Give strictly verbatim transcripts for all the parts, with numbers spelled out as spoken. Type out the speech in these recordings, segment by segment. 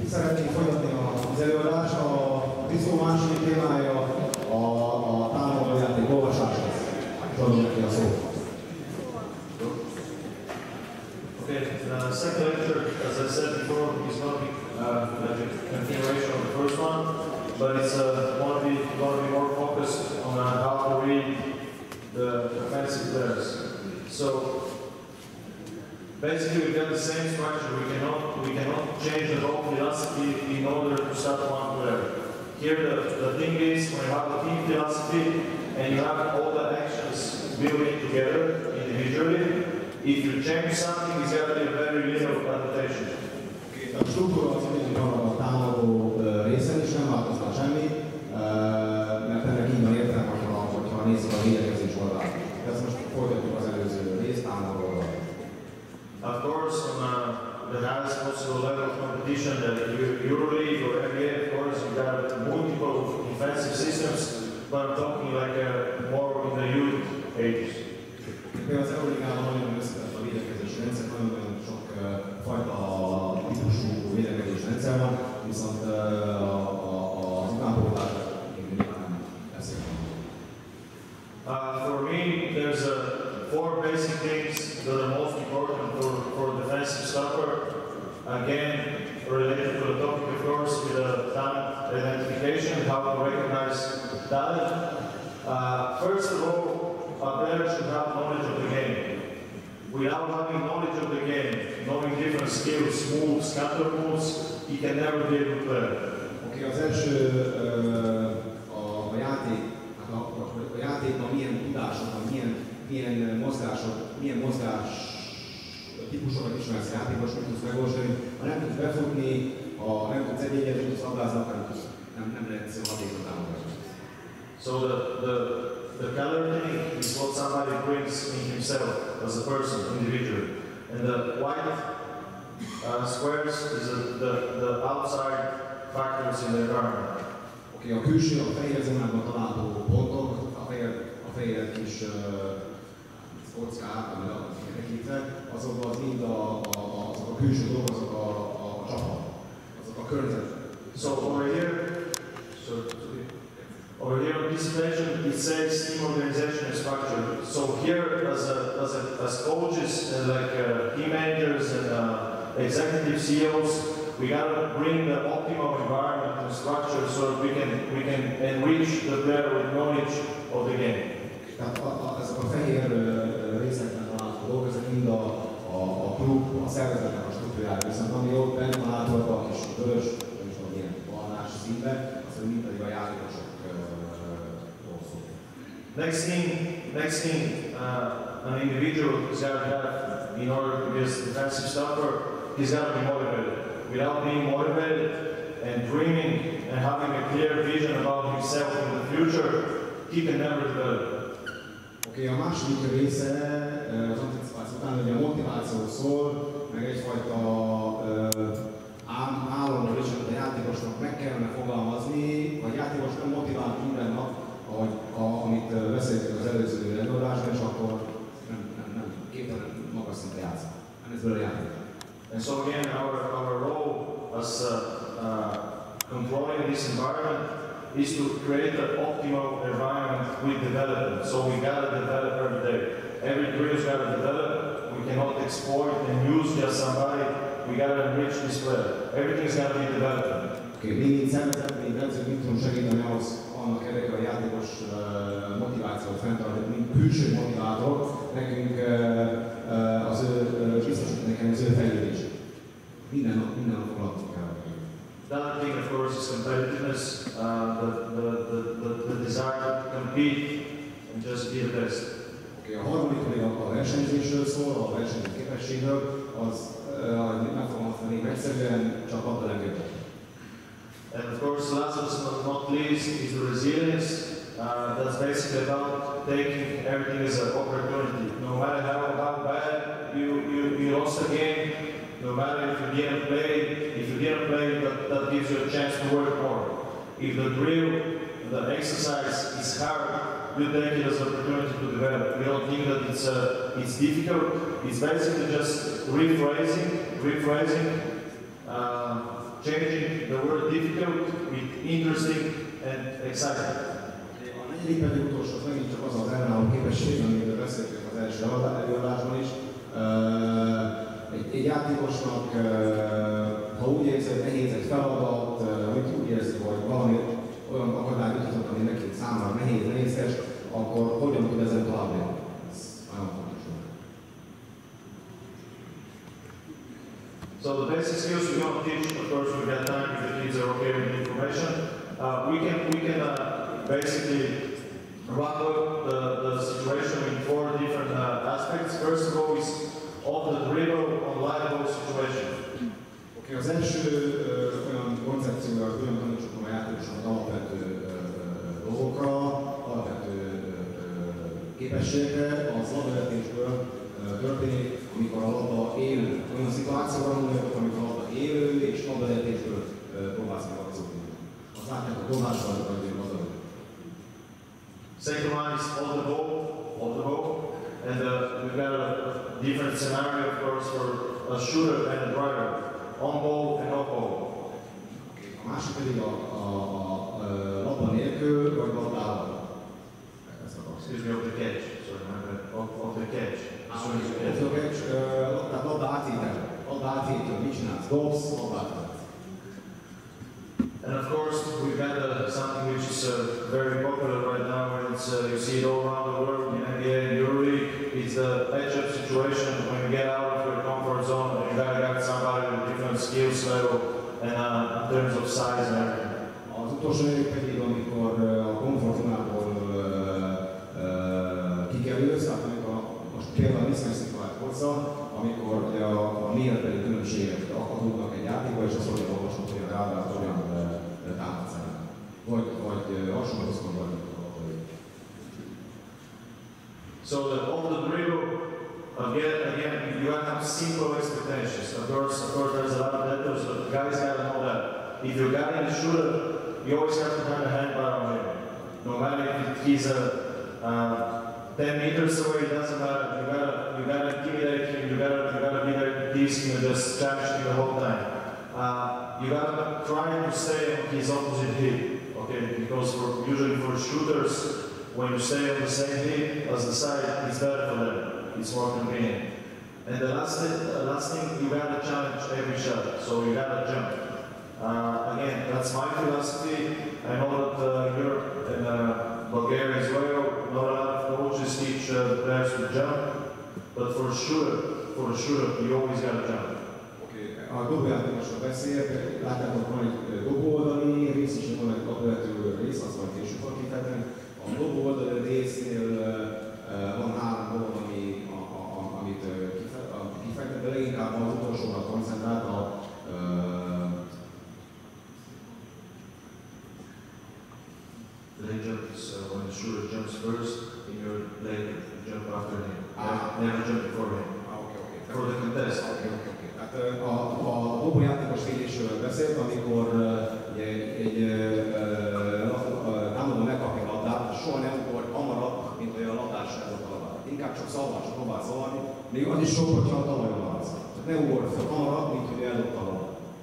Szeretnénk folytatni az előadást. A diszkó második témája a, a támadójáték olvasás lesz. Adom neki a szót. Okay, the second lecture, as I said before, is not uh, like a continuation of the first one, but it's uh, going to be going to be more focused on uh, how to read the offensive players. So basically, we've got the same structure. We cannot we cannot change the whole philosophy in order to start one player. Here, the, the thing is, when you have a team philosophy and you have all the actions building together individually, if you change something, it's got to be a very little adaptation. A struktúra az mindig marad a támadó részen, és nem változna semmi, mert ennek így van értelme, hogyha nézzük a védekezés oldalát. Ezt most folytatjuk az előző részt, támadó oldalát. Of course, on uh, the highest possible level of competition, that EuroLeague or N B A, of course, you got multiple defensive systems, but I'm talking like uh, more in the youth ages. Például az Euroligában nagyon összetett a védekezési rendszer, nagyon sok uh, fajta típusú védekezési rendszer van, viszont uh, az utánpótlásra még nyilván nem beszélünk. Uh, for me, there's uh, four basic things that are most important for, for defensive stopper. Again, related to the topic, of course, with the talent identification, how to recognize talent. Uh, first of all, a player should have knowledge of the game. Without having knowledge of the game, knowing different skills, moves, counter moves, he can never be a good player. Oké, okay, az első uh, a, a játék, hát a, a, a játékban milyen tudások van, milyen, milyen mozgások, milyen mozgás típusokat ismersz a játékban, mit tudsz megolvasni. Ha nem tudsz befutni, ha nem tudsz egy-egyet, nem tudsz labdázni, akkor nem, nem lehet hatékony támogatni. So the, the The color thing is what somebody brings in himself as a person, individual. And the white uh, squares is a, the, the outside factors in the environment. Oké, okay, a külső, a fehér zónában található pontok, a fehér, a fehér kis kockák, amit a tekintve, azok az mind a, a, azok a külső dolgok, azok a, a, a csapat, azok a környezet. So over here, so, over here on this page, it says team organization and structure. So here, as a, as, a, as coaches and like uh, team managers and uh, executive C E Os, we gotta bring the optimal environment and structure so that we can we can enrich the player with knowledge of the game. Tehát a, a, ezek a fehér uh, részekben található dolgok, ezek mind a, a, a klub, a szervezetnek a struktúrája, viszont ami ott benne található a kis vörös, nem is tudom, ilyen barnás színben, az mind pedig a játékosok. Next thing, next thing, uh, an individual has got to have in order to be a defensive stopper, he's got to be motivated. Without being motivated and dreaming and having a clear vision about himself in the future, he can never develop. Oké, okay, a második része az anticipáció után, hogy a motiváció szól, meg egyfajta uh, államról is, hogy a játékosnak meg kellene fogalmazni, vagy a játékos nem motivál minden nap, ahogy, a, amit uh, beszéltünk az előző előadásban, és akkor nem, nem, nem képtelen magas szinten játszani. Nem ez belőle játék. And so again, our, our role as uh, uh, controlling this environment is to create an optimal environment with development. So we gotta develop every day. Every drill's gotta develop. We cannot exploit and use just somebody. We gotta enrich this player. Everything's gotta be developed. Okay, mi mint szervezet, mint edzők, mit tudunk segíteni ahhoz, annak érdekében a játékos uh, motivációt fenntartani, mint külső motivátor, nekünk uh, uh, az ő, uh, biztosít nekem az ő fejlődését. Minden nap, minden nap foglalkozunk el. The other thing, of course, is competitiveness, uh, the, the, the, the, the desire to compete and just be the best. Okay, a harmadik pedig a versenyzésről szól, a versenyző képességről, az uh, megfogalmazni egyszerűen csak abban a legjobb. And of course, last but not least is the resilience. Uh, that's basically about taking everything as an opportunity. No matter how, how bad you, you, you lost the game, no matter if you didn't play, if you didn't play, that, that gives you a chance to work more. If the drill, the exercise is hard, you take it as an opportunity to develop. We don't think that it's, uh, it's difficult. It's basically just rephrasing, rephrasing, uh, changing the word difficult with interesting and exciting. A negyedik pedig utolsó, az megint csak az az ellenálló képesség, amiről beszéltünk az első előadásban is. Egy, egy játékosnak, ha úgy érzi, hogy nehéz egy feladat, amit úgy érzi, hogy valami olyan akadály jutott, ami neki számára nehéz, nehézkes, akkor hogyan tud ezen tovább lépni? Ez nagyon fontos. So the basic skills we want to teach, of course, we've got time if the kids are okay with the information. Uh, we can we can uh, basically wrap up the, the situation in four different uh, aspects. First of all is of the dribble on live ball situation. Okay, az első uh, olyan koncepció, hogy olyan tanítsuk a játékosoknak alapvető uh, dolgokra, alapvető uh, képességekre, az labdavetésből uh, történik, amikor a labda élő. Olyan szituációra gondoljuk, amikor a labda élő és labdavetésből uh, próbálsz megakciózni. Azt látják a dobásban, hogy a labda. Second one is on the ball, on the ball, and uh, we've got a different scenario, of course, for a shooter and a driver, on ball and off ball. A másik pedig a, a, a, a labda nélkül, vagy labdával. Excuse me, of the catch. Sorry, my bad. Of, of the catch. Of the catch, tehát labda átétel. Labda átétel, mit csinálsz? Dobsz, labda átétel. And of course, we've got uh, something which is uh, very popular right now, and it's, uh, you see it all around the world in N B A and EuroLeague. It's the edge-up situation when you get out of your comfort zone and you gotta get somebody with different skills level and uh, in terms of size and everything. Az utolsó évek pedig, amikor a komfortzónából kikerülsz, tehát amikor most például Nisztán-Sziklát hozza, amikor a, a méretbeli különbségek adódnak egy játékba, és azt olyan olvasod, hogy a ráadásul olyan támadszerek. Vagy, vagy hasonlóznak, vagy So that all the dribble, again, again, you have simple expectations. Of course, of course, there's a lot of details, but guys gotta know that if you're a guy in the shooter, you always have to have a hand bar on him. No matter if he's a uh, ten meters away, it doesn't matter. You gotta, you gotta intimidate him. You gotta, you gotta be there to tease him and just challenge him the whole time. Uh, you gotta try to stay on his opposite hip, okay? Because for, usually for shooters, when you stay on the same hip as the side, it's better for them. It's more convenient. And the last thing, the last thing, you gotta challenge every shot. So you gotta jump. Uh, again, that's my philosophy. I know that uh, Europe and uh, Bulgaria as well, not a lot of coaches teach uh, the players to jump. But for a shooter, for a shooter, you always gotta jump. A dobójátékosról beszél, látják, hogy van egy dobóoldali rész, és van egy labdavető rész, azt majd később van kifejteni. A dobóoldali résznél van három dolog, ami, a, a, amit kifejtett, de leginkább az utolsóra koncentrált a leg jump is uh, when the shooter jumps first, in your leg jump after him. Ah. Never jump before him. Ah, okay, okay. For the contest. Okay, okay, okay. Tehát a, a dobójátékos védésről beszélt, amikor uh, egy, egy uh, uh, támadó megkapja a labdát, soha nem ugor hamarabb, mint hogy a labdás eldobta a labdát. Inkább csak szalvásra próbál szaladni, még az is sok, hogyha a talajon maradsz. Tehát ne ugor fel hamarabb, mint hogy eldobta a labdát.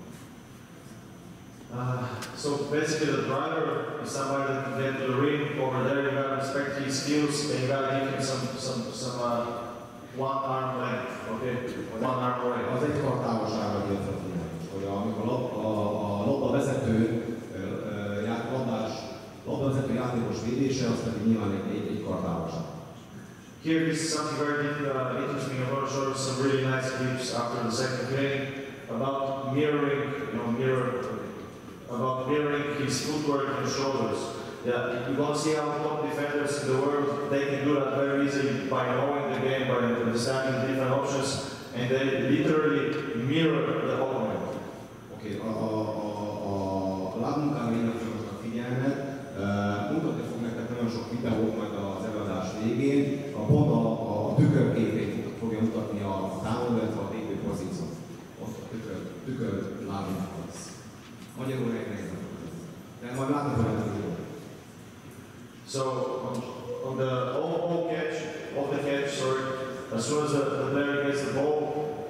Uh, so basically the driver is somebody that can get to the ring. Over there you gotta respect his skills and you gotta give him some, some, some uh, one arm length, okay? One arm away. Az egy kartávolságra illetve hogy amikor a, a, a labda vezető, labdás, labda vezető játékos védése, az pedig nyilván egy, egy, egy kartávolság. Here is something very uh, interesting. I'm going to show you some really nice clips after the second game about mirroring, you know, mirror, about mirroring his footwork and shoulders. Yeah, you want to see how top defenders in the world, they can do that very easily by knowing the game, by understanding the different options, and they literally mirror the opponent. Oké, okay, a, a, a, a lábmunkára mindenki most figyelmet, uh, mutatni fog nektek nagyon sok videót majd az előadás végén, a pont a, a tükörképét fogja mutatni a támadó, illetve a védő pozíciót. Ott a tükör, tükör lábunk lesz. Magyarul megnézem. De majd látni fogja a videót. So on, on the all, all catch, off the catch, sorry, as soon as the, the player gets the ball,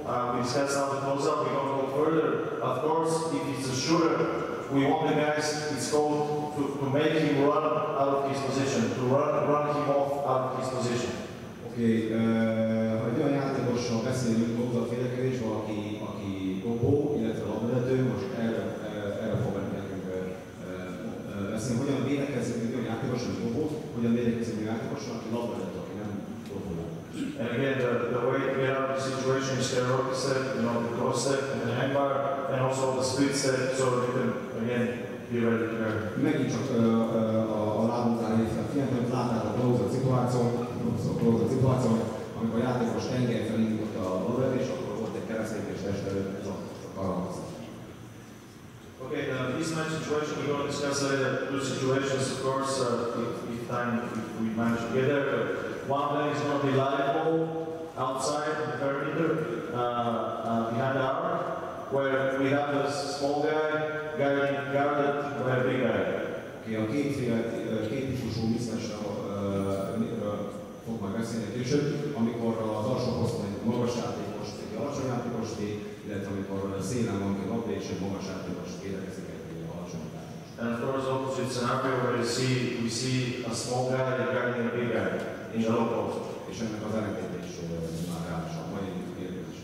uh, we discussed how to close up, we're going to go further. Of course, if it's a shooter, we want the guys, it's called to, to make him run out of his position, to run, run him off out of his position. Oké, okay, uh, ha egy olyan játékosról beszélünk, dobzatvédekezés, valaki, aki dobó, illetve labdavető, most erre, erre fog nekünk beszélni, hogyan védekezzünk egy olyan játékosról, aki dobó, hogyan védekezzünk egy olyan játékosról, aki labdavető, aki nem dobó. And again, the, the way to get out of the situation is the rocket step, you know, the cross step, and the hang bar, and also the split step, so we can, again, be ready to go. Megint csak uh, uh, a, a lábunknál érte a fiatal, láttátok a close-up szituáción, close-up szituáción, amikor a játékos tengely felé indította a labdavetést, akkor volt egy keresztépés test előtt, ez a karamaz. Okay, now this match situation we're going to discuss later. Two situations, of course, uh, if, if time, if we manage to get there. But one of them is going to be live ball outside the perimeter, uh, uh, behind the arc, where we have a small guy guarding, guarded by a big guy. Okay, a kétféle, két típusú mismatchra fog majd beszélni később, amikor az alsó poszton egy magas játékos, egy alacsony játékos véd, illetve amikor szélen van egy labda és egy magas játékos védekezik egy alacsony játékos. And of course, opposite scenario where you see, we see a small guy guarding a big guy in the low post. És ennek az ellentéte is már reális a mai érkezés.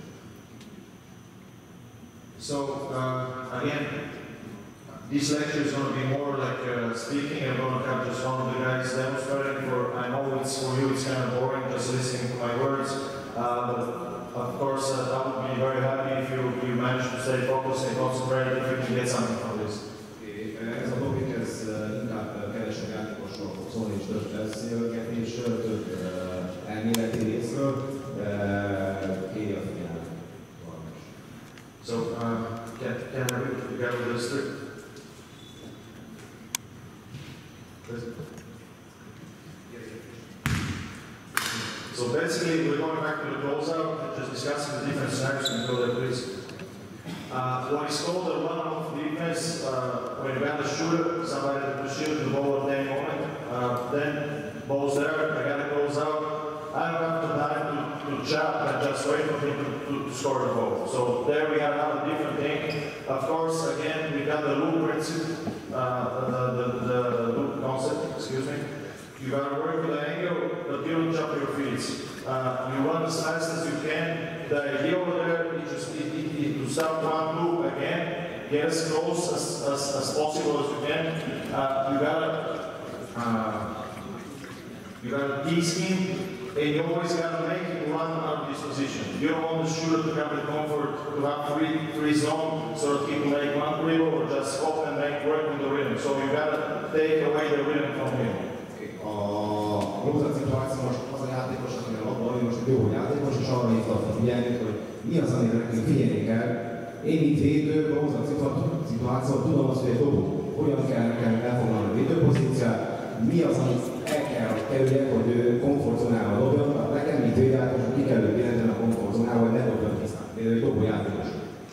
So, uh, again, this lecture is going to be more like uh, speaking. I'm going to have just one of the guys demonstrating. For I know it's for you, it's kind of boring just listening to my words. Uh, but of course, uh, I would be very happy if you, you manage to stay focused and concentrate if you can get something from this. Ez a topik, ez inkább kevesebb játékosról fog szólni, és több beszélgetésről, több elméleti részről, kéri a figyelmet. So, uh, can, can I read together this three? So basically, we're going back to the closeout and just discussing the different scenarios and go there, please. Uh, what is called a run-off defense, uh, when you got a shooter, somebody to shoot the ball at any moment, uh, then ball's there, I got to close out. I don't have the time to, to chop and just wait for him to, to, to score the ball. So there we have another different thing. Of course, again, we got the loop principle, uh, the, the, the, the loop concept, excuse me. You got to work with the angle, but you don't jump your feet. Uh, you run as fast as you can. The idea over there is just it, it, it, to start one loop again, get as close as, as, as possible as you can. Uh, you gotta uh, you gotta tease him, and you always gotta make him run out of this position. You don't want the shooter to have the comfort to have free free zone so that he can make one dribble or just stop and make work on the rhythm. So you gotta take away the rhythm from him. A close-up szituáció most az a játékos, aki a labda, hogy most egy jó játékos, és arra hívta a figyelmét, hogy mi az, amire nekünk figyelni kell. Én, mint védő, a close-up szituációt tudom azt, hogy egy dobó. Hogyan kell nekem elfoglalni a védőpozíciát, mi az, amit el kell kerüljek, hogy ő komfortzónával dobjon, tehát nekem, mint védőjátékos, ki kell őt jelenteni a komfortzónával, hogy ne dobjon tisztán. Például egy dobó játékos.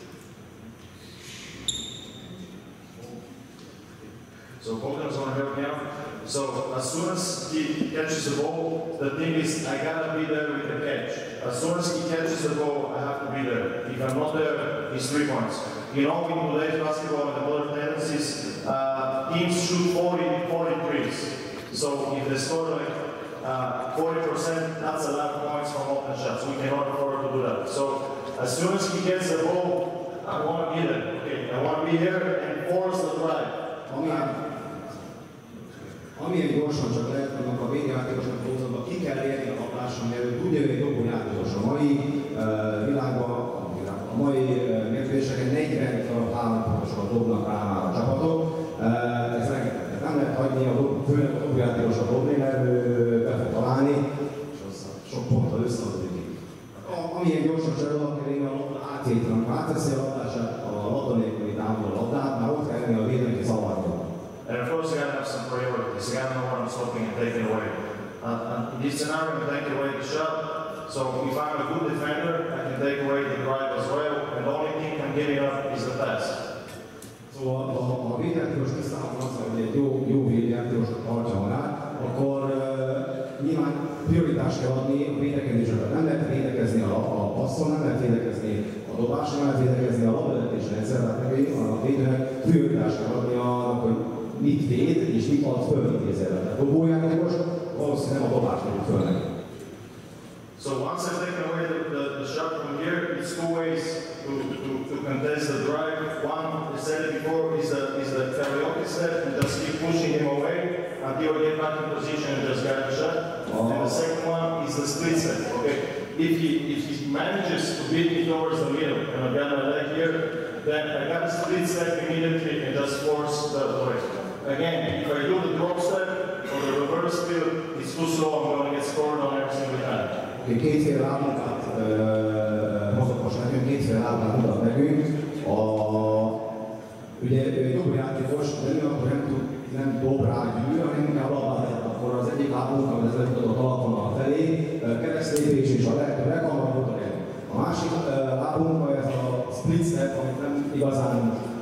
So Bogdan's going to help me out. So as soon as he catches the ball, the thing is I gotta be there with the catch. As soon as he catches the ball, I have to be there. If I'm not there, it's three points. You know, in today's basketball and the modern tendencies, uh, teams shoot forty, forty threes. So if they score like uh, forty percent, that's a lot of points from open shots. We cannot afford to do that. So as soon as he gets the ball, I want to be there. Okay, I want to be there and force the drive. Amilyen gyorsan csak lehet, annak a védjátékosnak close-upban ki kell érni a labdáson, mert tudja, hogy egy dobó játékos a mai uh, világban, a mai uh, mérkőzéseken negyven darab hárompontosokat dobnak rá már a csapatok. Uh, ez rengeteg. Nem lehet hagyni, a dob, főleg a dobójátékosra dobni, mert ő be fog találni, és az sok ponttal összeadódik. Amilyen gyorsan csak oda kell érni a labda átvétel, amikor átveszi a labdását, a labda nélküli támadó labdát, már ott kell érni a védelmi zavarba. And of course, you gotta have some priorities. You gotta know what I'm stopping and taking away. Uh, and in this scenario, I'm taking away the shot. So if I'm a good defender, I can take away the drive as well. And the only thing I'm giving up is the pass. Szóval ha a védjátékos tisztában az, hogy egy jó, jó védjátékosnak tartja magát, akkor uh, nyilván prioritást kell adni a védekezésre. Nem lehet védekezni a, a passzon nem lehet védekezni, a dobáson nem lehet védekezni, a labdavetés rendszer, tehát neki a védőnek prioritást kell adni annak, hogy mit véd és mit ad föl intézőre. Tehát dobójátékos valószínűleg nem a dobást adjuk föl neki. So once I've taken away the, the, the shot from here, it's two ways to, to, to contest the drive. One, as I said before, is the, is the karaoke step and just keep pushing him away until you get back in position and just get the shot. Oh. And the second one is the split step. Okay? If he, if he manages to beat me towards the middle and I got my leg here, then I got a split step immediately and just force the way. Again, if I do the drop step or the reverse field, it's too slow, I'm going to get scored on every single time. Kétféle lábunkát hozott most nekünk, kétféle lábunkát mutat nekünk. A, ugye jobb játékos, de ő akkor nem, tud, nem dob rá gyűl, hanem inkább labdát lehet. Akkor az egyik lábunk, amit ez mutatott alapvonal felé, keresztlépés és a lehető leghamarabb odaér. A másik lábunk, ez a split step, amit nem igazán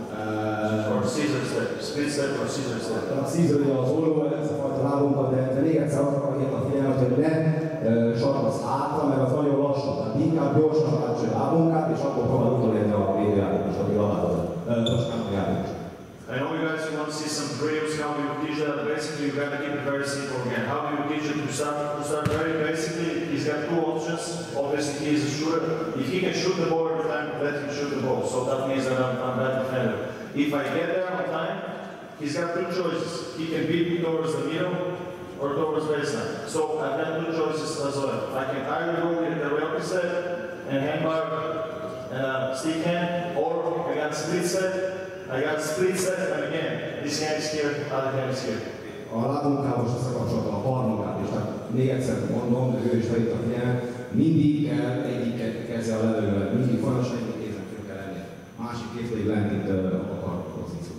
or scissor step, split step or scissor step. A scissor az olló, ez a fajta lábunkat, de, de még egyszer arra akarok a figyelmet, hogy ne sarkasz hátra, mert az nagyon lassú. Tehát inkább gyorsan átcső lábunkát, és akkor próbál utolérni a védőjátékos, aki labdához. Most nem a játékos. I know you guys want to see some drills, how do you teach that? Basically, you got to keep it very simple again. How do you teach it to start? To start very basically, he's got two options. Obviously, he is a shooter. If he can shoot the ball every time, let him shoot the ball. So that means that I'm, I'm bad defender. If I get there on time, he's got two choices. He can beat me towards the middle or towards baseline. So I've got two choices as well. I can either go with the karaoke step and handbar and a stick hand, or I got split step. I got split step, and again, this hand is here, other hand is here. A lábunkával most összekapcsoltam a farmunkát, és tehát még egyszer mondom, de ő is felitt a figyelmet, mindig kell egyik keze a levegővel, mindig folyamatosan egyik kézen kell lenni. Másik kéz pedig lent itt a pozíció.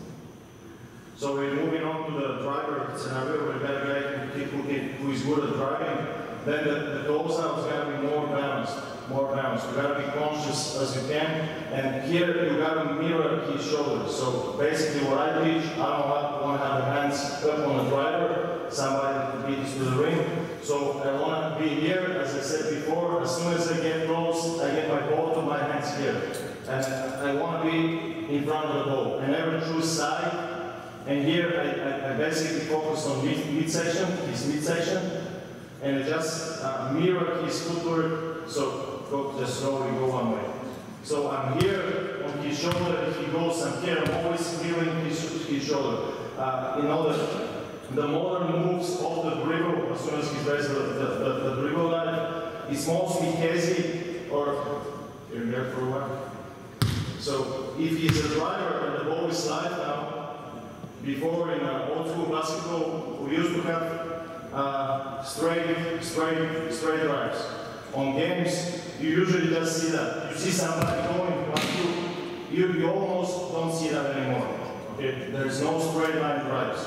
So we're moving on to the driver scenario, where we got a guy who, who is good at driving, then the, the toes out is going to be more balanced. More balanced. You gotta be conscious as you can, and here you gotta mirror his shoulders. So basically, what I teach, I don't want to have the hands up on the driver, somebody to beat us to the ring. So I want to be here, as I said before. As soon as I get close, I get my both of my hands here, and I want to be in front of the ball. I never choose side, and here I, I, I basically focus on mid midsection, his midsection, and I just uh, mirror his footwork. So. Go, just slowly go one way. So I'm here on his shoulder. If he goes, I'm here. I'm always feeling his, his shoulder. Uh, you know, the, the modern moves off the dribble, as soon as he does the, the, the, the dribble line, it's mostly hazy or you're there for a while. So if he's a driver and the ball is live now, before in uh, old school basketball, we used to have uh, straight, straight, straight drives. On games, you usually just see that. You see somebody going one, two, you, you almost don't see that anymore. Okay? There's no straight line drives.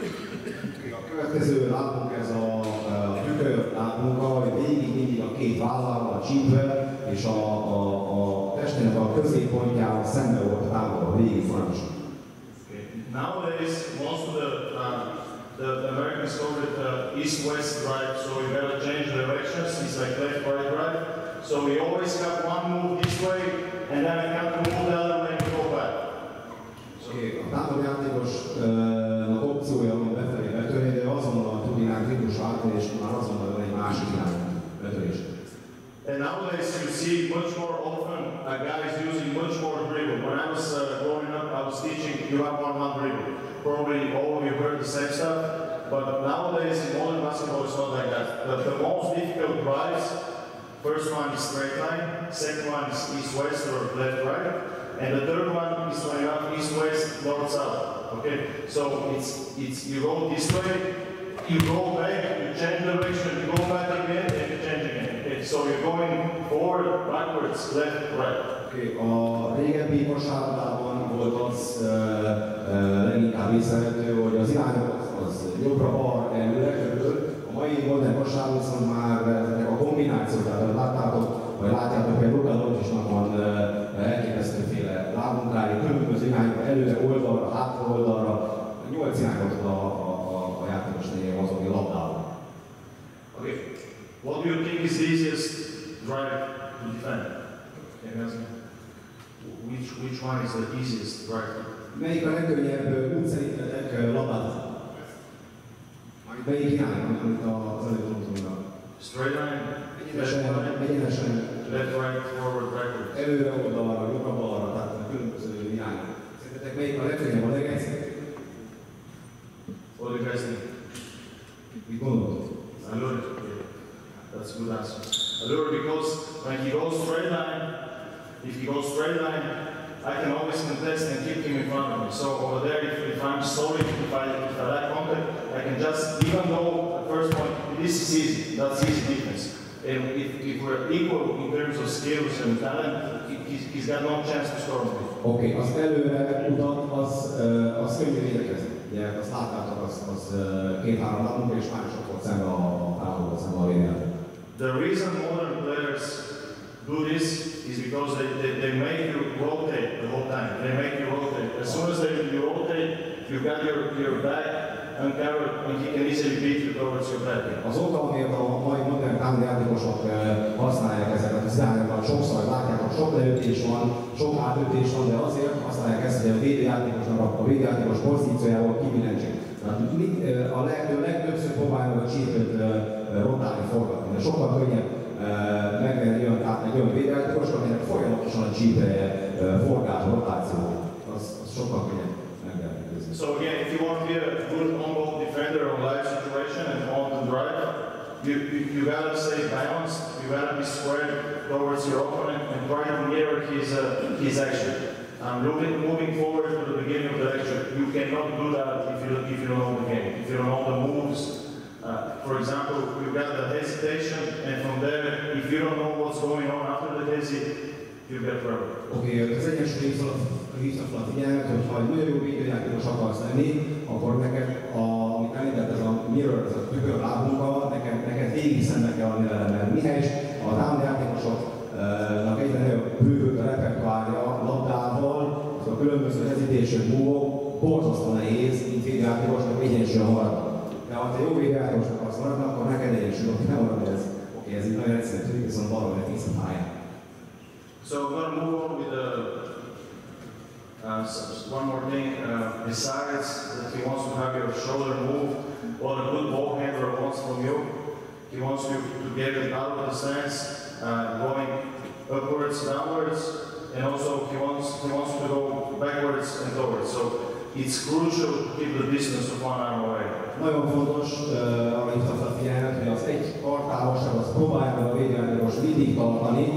A következő lábunk ez a, a tükör lábunk, ahogy végig mindig a két vállal, a csípve és a, a, a testének a középpontjával szembe volt a távolba, végig folyamatosan. Okay. Nowadays, most of the uh, The, the Americans call it uh, east-west drive, so we better change directions. It's like left-right drive. So we always have one move this way, and then I have to move the other way and go back. So, okay. A támadójátékosnak uh, opciója van befelé betörni, de azonnal tudnánk típus váltani, és már azonnal van egy másik irányú betörés. And nowadays you see much more often uh, guys using much more dribble. When I was uh, growing up, I was teaching you have one one dribble. Probably all of you heard the same stuff, but nowadays in modern basketball it's not like that. The, the most difficult drives, first one is straight line, second one is east-west or left-right, and the third one is when you have east-west, north-south. Okay, so it's it's you go this way, you go back, you change direction, you go back again, and you change again. Okay, so you're going forward, backwards, left, right. Okay, a régebbi kosárlabdában volt az uh, uh, leginkább észrevehető, hogy az irányok az jobbra-balra előre körül. A mai modern kosárlabdában viszont már ezek a kombinációk, tehát láttátok, vagy látjátok, hogy Luka Doncicnak van uh, elképesztőféle lábmunkája, különböző irányokra, előre oldalra, hátra oldalra, nyolc irányot tud a, a, a, a játékos lényeg mozogni labdával. Okay, what do you think is the easiest drive to defend? Which, which one is the easiest, right? Melyik a legkönnyebb út szerintetek labdázni? Melyik irány, amit az előbb mondtunk? Straight line, left Egyenesen, line, egyenesen left, right, forward, backward. előre, oldalra, jobbra, balra, tehát a különböző irányok. Szerintetek melyik a legkönnyebb, a legegyszerűbb? What do you guys think? Mit gondolod? Allure. That's a good answer. Allure, because when he goes straight line, if he goes straight line, I can always contest and keep him in front of me. So over there, if, if I'm sorry, if I, if I lack contact, I can just, even though at first point, this is easy, that's easy defense. And if, if we're equal in terms of skills and talent, he, he's, he's got no chance to score me. Oké, okay, az előre utat, az, uh, az könnyű védekezni. Ugye, azt láttátok, az, az uh, két-három napunk, és már is ott volt szembe a távolból, szembe a védelmet. The reason modern players do this is because they, they, they make you rotate the whole time. They make you rotate. As soon as they, you rotate, you've got your, your back uncovered and he can easily beat you towards your back. Az oka, amiért a mai modern támadójátékosok használják ezeket az irányokat, sokszor látják, hogy sok leütés van, sok átütés van, de azért használják ezt, hogy a védőjátékosnak a védőjátékos pozíciójával kibillentség. Tehát a lehető legtöbbször próbálják a csípőt rotálni, forgatni, de sokkal könnyebb megvenni olyan, egy olyan védőjátékos, aminek folyamatosan a csípője forgás, rotáció. Az, az sokkal könnyebb megvenni. So again, if you want to be a good on-ball defender on live situation and on the drive, you, you, you gotta stay balanced, you gotta be squared towards your opponent and try to mirror his, uh, his action. Um, moving, moving forward to the beginning of the action, you cannot do that if you, if you don't know the game, if you don't know the moves. Uh, for example, you've got the hesitation, and from there, if you don't know what's going on after the hesitation, you get trouble. Oké, okay, az egyensúly hívta fel a figyelmet, hogy ha egy nagyon jó védőjátékos akarsz lenni, akkor neked, a, amit említett, ez a mirror, ez a tükör lábunkkal, neked, neked végig szembe kell venni vele, mert mihely is a támadójátékosoknak egyre nagyobb bővült a repertoárja labdával, a különböző hesitation move-ok, borzasztó nehéz, mint védőjátékosnak egyensúlyan maradni. De ha te jó védőjátékos akarsz maradni, akkor neked egyensúlyok nem maradni, ez, oké, ez így nagyon egyszerű tűnik, viszont valahol egy tíz pályán. So I'm going to move on with uh, uh, one more thing. Uh, besides that he wants to have your shoulder move, what a good ball handler wants from you, he wants you to get it out of the stance, uh, going upwards, downwards, and also he wants he wants to go backwards and forwards. So it's crucial to keep the distance of one arm away. Nagyon fontos, uh, amit hívta a figyelmet, hogy az egy kartávolság, az próbálja meg a védőjátékos mindig tartani,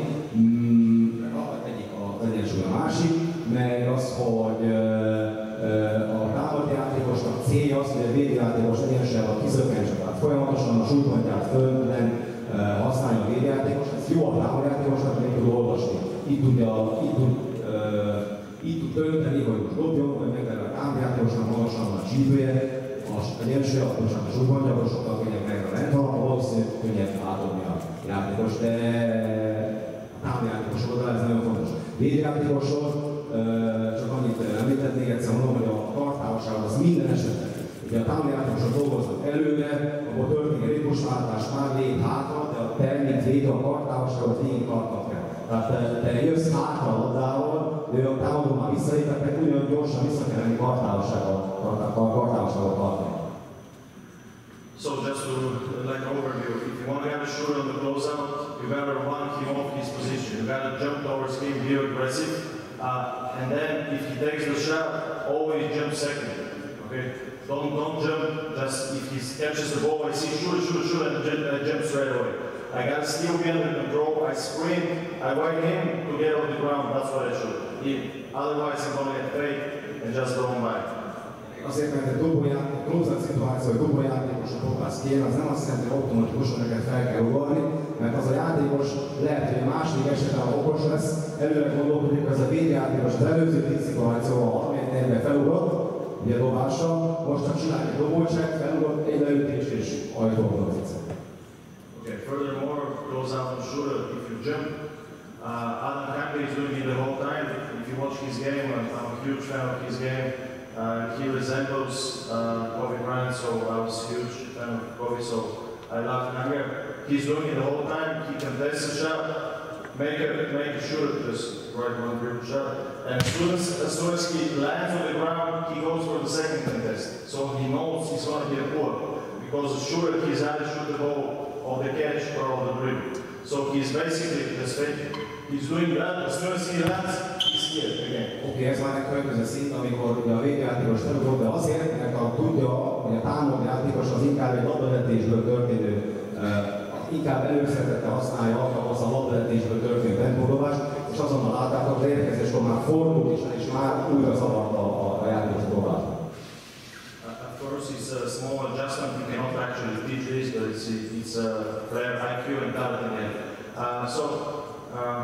az egyensúly a másik, meg az, hogy uh, a támadójátékosnak célja az, hogy a védőjátékos egyensúlyával kizökkentse, tehát folyamatosan a súlypontját fölben uh, használja a védőjátékos, ez jó a támadójátékosnak, még tud olvasni. Itt, tudja, itt, tud, uh, itt tud dönteni, hogy most dobjon, vagy megverve a támadójátékosnak magasan van a csípője, az egyensúly, akkor a súlypontja, akkor sokkal könnyebb megverve. Ha valószínűleg könnyebb átadni a játékos, de támadójátékos oldal, ez nagyon fontos. Védőjátékosok, csak annyit említett, még egyszer mondom, hogy a kartávolság az minden esetben. Ugye a támadójátékosok dolgoznak előre, akkor történik egy ritmusváltás, már lép hátra, de a te, mint védő, a kartávolságot végig tartnak kell. Tehát te, te jössz hátra a labdával, de a támadó már visszalépett, meg ugyan gyorsan vissza kell menni kartávolságot tartani. So just to like overview, if you want to have a shoot on the closeout, you gotta run him off his position. You gotta jump towards him, be aggressive, uh, and then if he takes the shot, always jump second. Okay, don't don't jump. Just if he catches the ball, I see shoot, shoot, shoot, and jump, uh, jump straight away. I gotta still be under control. I sprint. I wait him to get on the ground. That's what I shoot. If, otherwise, I'm gonna get fake and just go on by. Azért, mert egy dobójáték, close-out szituáció, hogy dobójátékosra próbálsz kérni, az nem azt jelenti, hogy automatikusan neked fel kell ugorni, mert az a játékos lehet, hogy a második esetben okos lesz, előre gondolkodik, az a védjátékos az előző tíz szituációval harminc négyben felugrott, ugye dobással, most csak csinálj egy dobócsekk, felugrott, egy leütés és ajtóban egyszer. Okay, furthermore, close-out and shooter, if you jump, uh, Adam Campbell is doing it the whole time. If you watch his game, I'm, I'm a huge fan of his game. Uh, he resembles uh, Kobe Bryant, so I was a huge fan of Kobe, so I love him here. He's doing it the whole time, he contests the shot, make a, make a shooter, just right one dribble shot. And as soon as, as soon as he lands on the ground, he goes for the second contest. So he knows he's going to get a pull. Because the shooter, he's either shoot the ball or the catch or on the dribble. So he's basically just faking. He's doing that, as soon as he lands, he's here again. Oké, okay, ez már egy következő szint, amikor ugye a végjátékos felugor, de azért, mert ha tudja, hogy a támadó játékos az inkább egy labdavetésből történő, uh, inkább előszeretette használja az a labdavetésből történő tempódobást, és azonnal látták, hogy érkezéskor már fordult, és, és már újra zavarta a, a játékos dobást. Of course, it's a small adjustment. You cannot actually teach this, but it's it's a player I Q and talent in it. Uh, so uh,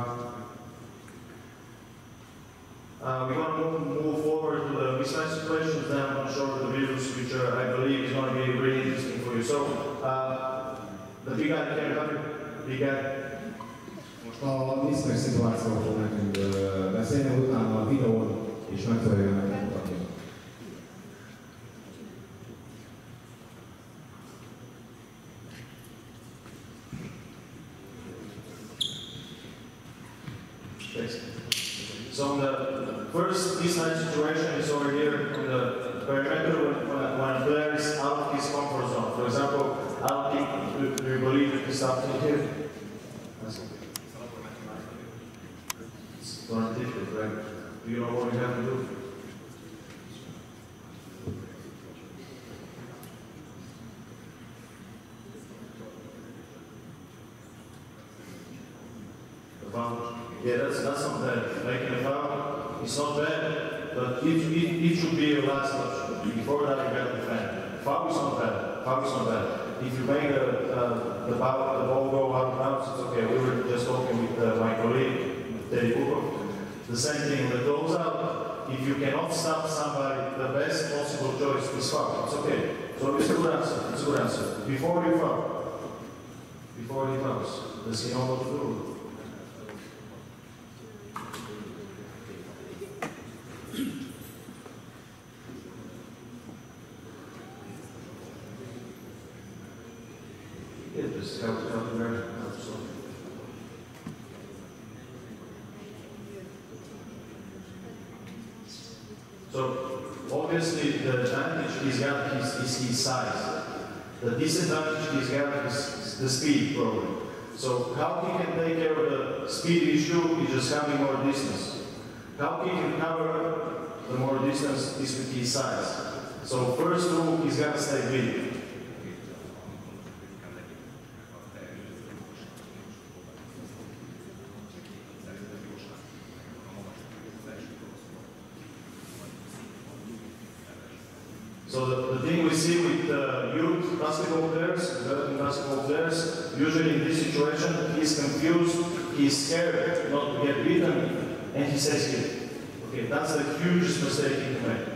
uh, we want to move forward to the mismatch situations. Then I'm going to show you the videos, which uh, I believe is going to be really interesting for you. So uh, the big guy, can you help me? Big guy. Most a mismatch szituációról nekünk beszélni, utána a videón is megfelelően megmutatni. So the first mismatch situation is over here on the perimeter when, when a player is out of his comfort zone. For example, out kick, do, do you believe that he's out here? It's going to take it, right? Do you know what you have to do? The foul. Yeah, that's, that's not bad. Making a foul, it's not bad, but it, it, it should be your last option. Before that, you got to defend. Foul is not bad. Foul is not bad. If you make the, uh, the, ball, the ball go out of bounds, it's okay. We were just talking with uh, my colleague, Teddy Cooper. The same thing, when it goes out, if you cannot stop somebody, the best possible choice is foul. It's okay. So it's a good answer. It's a good answer. Before you foul. Before he fouls. Does he know what to do? Yeah, just help, help him there. So, obviously, the advantage he's got is, is his size. The disadvantage he's got is the speed, probably. So, how he can take care of the speed issue is just having more distance. How he can cover the more distance is with his size. So, first rule, he's got to stay big. So the, the thing we see with uh, youth basketball players, developing basketball players, usually in this situation, he's confused, he's scared not to get beaten, and he says it. Okay, that's the hugest mistake he can make.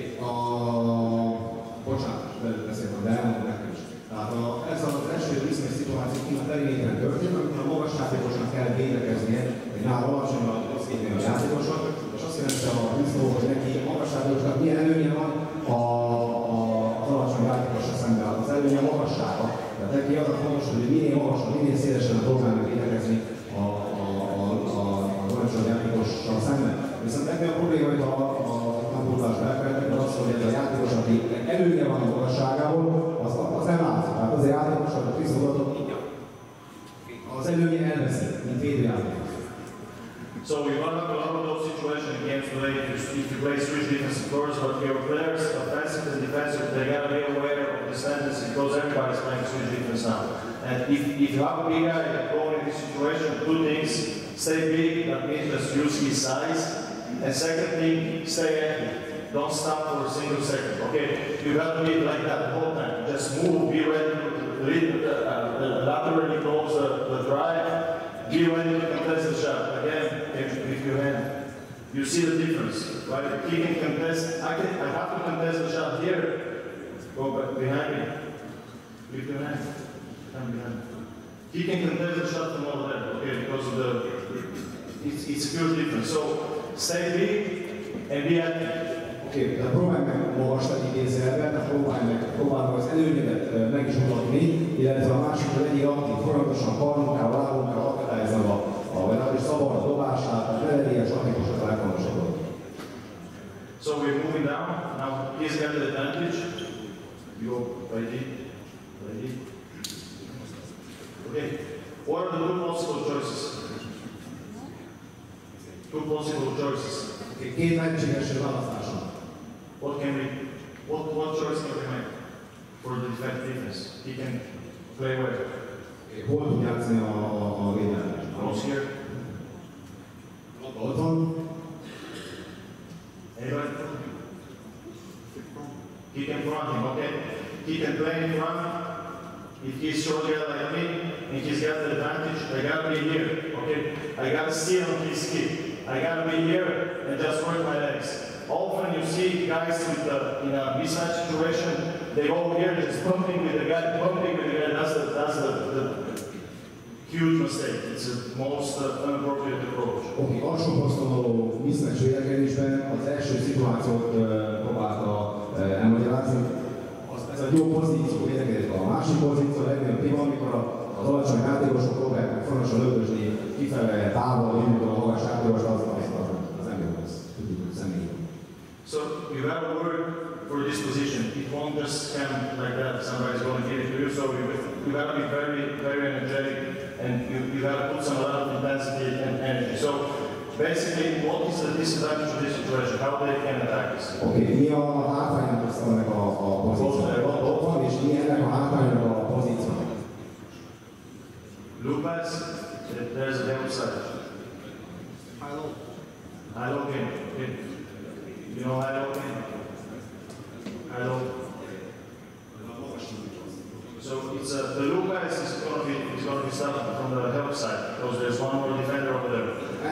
A... Bocsánat, beszéltem, de elmondom nekem is. Tehát a, ez az első viszonyos szituáció kint a periméteren történt, amikor a magas játékosnak kell védekeznie, hogy nála alacsonyan azt kérni a játékosnak, és azt jelenti a biztó, hogy neki a magas játékosnak milyen előnye van a, a, az alacsony játékosra szemben. Az előnye a magassága. Tehát neki az a fontos, hogy minél magasabb, minél szélesebben próbálnak védekezni a, a, a, a, az alacsony játékossal szemben. Viszont ebben a probléma, hogy a, a kampózás belkeretben az, hogy ez a játékos, aki előnye van a magasságából, az, az nem látszik. Tehát az a játékos, aki viszongatott, az előnye elveszi, mint védőjátékos. So we run up a lot of those situations in games today if you play switch defense, of course, but your players, offensive and defensive, they gotta be aware of this tendency because everybody's playing switch defense now. And if, if you have a big guy going in this situation, two things, stay big, that means just use his size. And second thing, stay active. Don't stop for a single second. Okay, you gotta be like that the whole time. Just move, be ready to lead, uh, uh, laterally close the, the drive. Be ready to contest the shot. Again, if, if you hand, you see the difference, right? He can contest, I can, I have to contest the shot here. Go back behind me. Lift your hand. Come behind. He can contest the shot from over there, okay, because of the, it's, it's a huge difference. So, stay big and be active. Oké, okay, de próbálj meg magas legyen idézőjelben, de próbálj meg, próbálj meg az előnyödet meg is mutatni, illetve a másik, hogy legyél aktív, folyamatosan karmunkával, lábunkával akadályozva a, a vagy legalábbis szabad a dobását, ne legyen statikus az a legfontosabb dolog. So we're moving down. Now he's got the advantage. You go ready, ready. Okay. What are the two possible choices? Two possible choices. Két lehetséges választásom. What can we? What what choice can we make for the defense? He can play where? Hol tud játszani a, a, a védelmet? Close here. Ott van. Anybody? He can front him, okay? He can play in front. If he's short guy like me, and he's got the advantage, I gotta be here, okay? I gotta steal on his kick. I gotta be here and just work my legs. Often you see guys with the, in a mismatch situation, they go here just bumping with the guy, bumping with the guy. That's the, that's the, the huge mistake. It's the most uh, inappropriate approach. Oké, okay, alsó poszton való mismatch védekezésben az első szituációt uh, próbálta uh, elmagyarázni. Ez a jó pozíció védekezik, a másik pozíció a legnagyobb hiba, amikor az alacsony játékosok próbálják fontosan lögdösni kifele távol, indul a magas játékos, az az nem jó, ez tudjuk, hogy személy. So you have to work for this position. It won't just come like that. Somebody's going to give it to you. So you, you got to be very, very energetic, and you, you got to put some lot of intensity and energy. So basically, what is the disadvantage of this situation? How they can attack us? Oké, okay, mi a hátránynak ennek a, a pozíciónak? Ott van, és mi ennek a hátránynak a pozíciónak? Loop pass, there's a downside. High low. High low game. Okay. You know high low game? High low. So it's a, the loop pass is going to be is going to be starting from the help side because there's one more defender over there.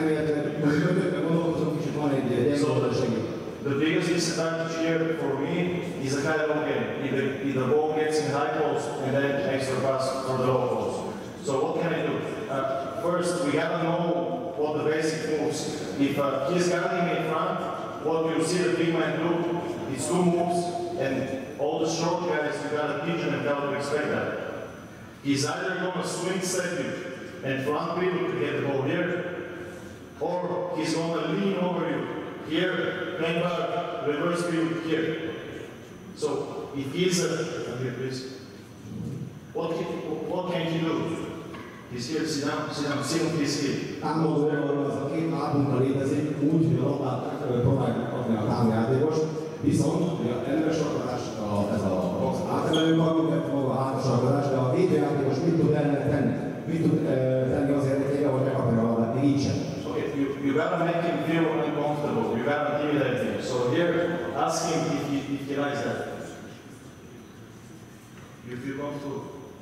So the biggest disadvantage here for me is a high low game. If the, if the ball gets in high post and then extra pass for the low post. So what can I do? Uh, first, we gotta know what the basic moves. If uh, he's guarding in front, what you see the big man do, it's two moves, and all the short guys, you gotta teach them how to expect that. He's either gonna swing second and front people to get the ball here, or he's gonna lean over you here, hang back, reverse view here. So if he's a, here please, what can, what can he do? He's here, sit down, sit down, sit on his feet. Álmodóan az a két lábunkkal létezik, úgy, hogy a labdát próbáljuk megkapni a támjátékos, viszont a előres akadás, ez az átemelő karunk, maga a hátas akadás, de a védőjátékos mit tud ellene tenni? Mit tud uh, tenni az érdekében, hogy megkapja a labdát, még így sem. Okay, you, you gotta make him feel uncomfortable, you gotta intimidate him. So here, ask him if he, if he likes that. You feel comfortable?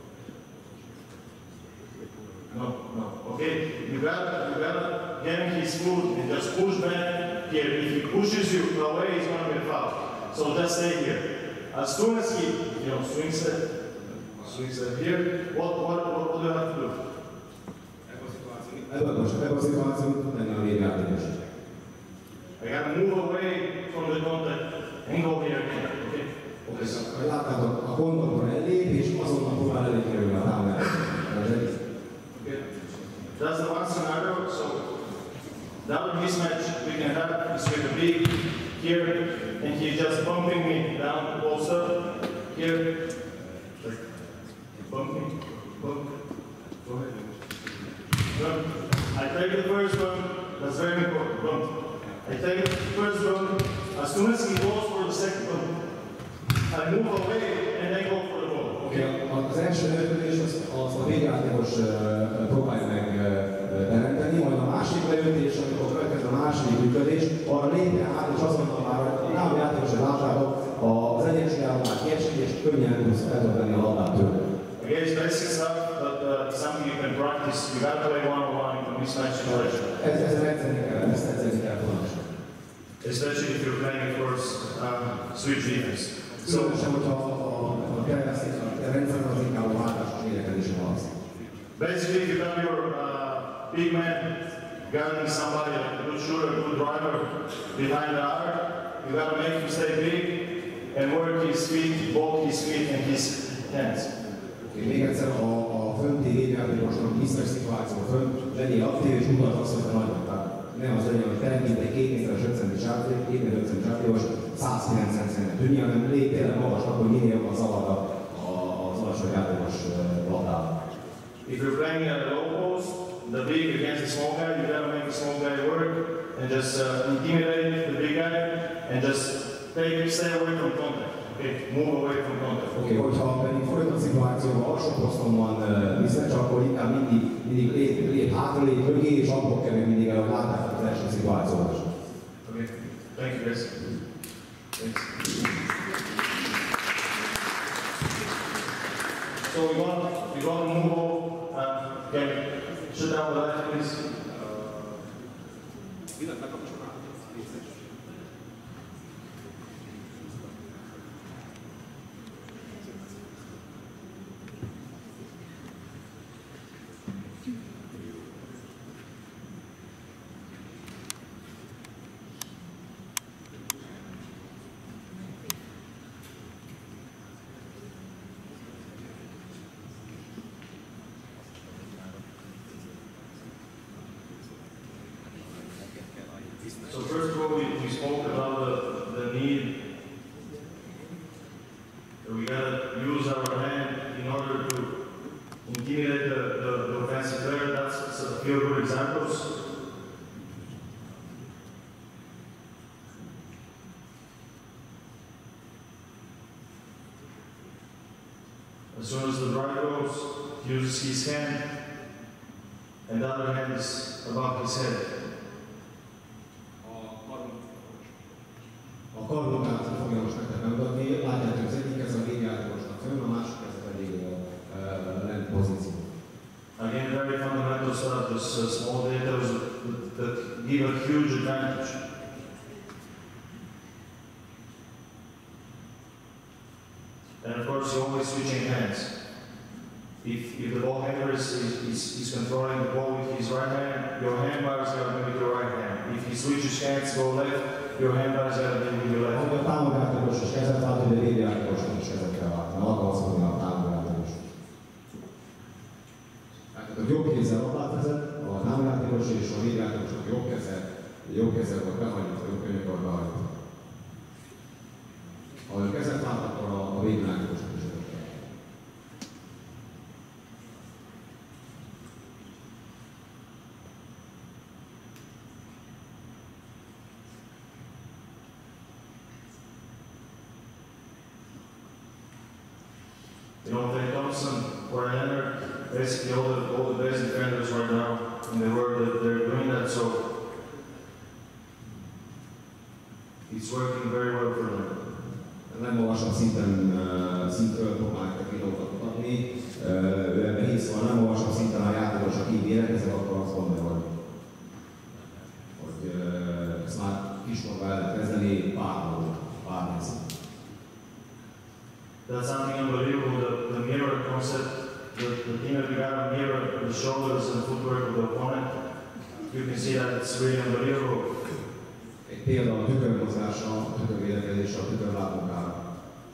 No, no. Okay, you gotta, you gotta get him his foot and just push back here. If he pushes you away, it's gonna be a foul. So just stay here. As soon as he, you know, swings it, swings it here, what, what, what, what do you have to do? Ebben a szituációban tud tenni a védőjátékos. I gotta move away from the contact and go here again. Okay? Okay, so láttátok, a kontaktban ellép, és azonnal próbál elég kerülni a támjátékos. Okay. That's the one scenario. So the other mismatch we can have is with the big here, and he's just bumping me down also here. Bump me, bump. Go ahead. Bump. I take the first bump. That's very important. Bump. I take the first bump. As soon as he goes for the second bump, I move away and then go for the ball. Okay. Az első leütés az, az a védjátékos uh, próbálja meg uh, teremteni, majd a másik leütés, amikor következő a második működés, arra lépjen át, és azonnal már a játékos a látába az egyensúlyában már kiesik, és könnyen tudsz eltölteni a labdát tőle. Again, it's basic stuff, but uh, something you can practice. You got to play one-on-one in a mismatch situation. Ez, ez edzeni kell, ezt edzeni kell pontosan. Especially if you're playing, of course, um, switch defense. So, Különösen, hogyha a kereszt, a rendszer az inkább a váltásos védekezésre halaszt. basically, if you have your uh, big man guarding somebody, like a good shooter, a good driver behind the arc, you got to make him stay big and work his feet, both his feet and his hands. Még egyszer a, a fönti védjátékosnak biztos szituáció fönt, legyél aktív és mutat azt, hogy te nagyon. Tehát nem az legyen, hogy te mint egy két méteres öt centis játék, két méteres öt centis játékos száz kilencven centet tűnni, hanem légy tényleg magasnak, hogy minél jobban zavarda az alacsony játékos labdával. If you're playing at the low post, the big against the small guy, you gotta make the small guy work and just uh, intimidate the big guy and just take, stay away from contact. Okay, move away from contact. Oké, okay, hogyha pedig fordított szituációban alsó poszton van uh, Visznecs, akkor inkább mindig, mindig lép, lép hátra, lép mögé, és abból kerül mindig el, hogy látják az első szituációban. Oké, okay. Thank you guys. Thanks. So we want, we want to move on. Uh, can you shut down the light, please? So first of all, we, we spoke about the, the need that we gotta use our hand in order to intimidate the, the, the offensive player. That's a few good examples. As soon as the drive goes, he uses his hand, and the other hand is above his head. A karlókát fogja most nektek bemutatni, látjátok, az egyik ez a védjátékosnak fönn, a másik ez pedig a lent pozíció. Again, very fundamental stuff, this uh, small details that, that give a huge advantage. And of course, you're always switching hands. If, if the ball handler is, is, is controlling the ball with his right hand, your hand bar is going to be with your right hand. If he switches hands, go left, your hand bar is going to be with your left. Ahogy a támogatásos is kezet vált, hogy a védjátékosnak is kezet kell váltani, alkalmazkodni a támogatásos. Tehát a jobb kézzel labdát vezet, a támogatásos és a védjátékosnak jobb kezel, jobb kezel vagy behagyott, a jobb könyökor behagyott. Ha ő kezet vált, akkor a, a védjátékosnak is kezet kell. You know, Clay Thompson, where I entered, basically all the, all the best defenders right now in the world, they're doing that, so it's working very well for them. Nem magasabb szinten, szintről próbálják videókat mutatni, ő ebben hisz van, nem magasabb szinten a játékos, aki védekezik, akkor azt mondja, hogy, hogy ezt már kiskorban el lehet kezdeni, bárhol, bármilyen szinten. That's something unbelievable, the, the mirror concept, the, the thing that we got to mirror the shoulders and footwork of the opponent. You can see that it's really unbelievable. Egy példa a tükörmozgása, a tükörvédekezése, a tükörlábunkára.